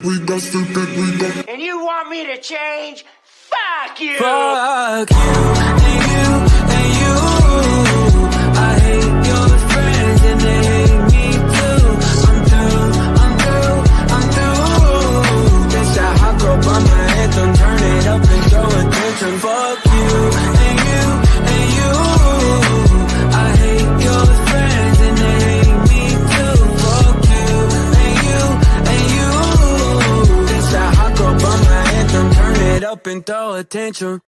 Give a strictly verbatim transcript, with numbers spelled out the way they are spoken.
We got stupid, we got. And you want me to change? Fuck you! Fuck you, and you, and you. I hate your friends and they hate me too. I'm through, I'm through, I'm through. This that hot girl by my anthem. Turn it up and throw attention. Fuck you, and you, and you. I hate your friends and they hate me too. Fuck you, and you, and you. This that hot girl by my anthem. Turn it up and throw attention.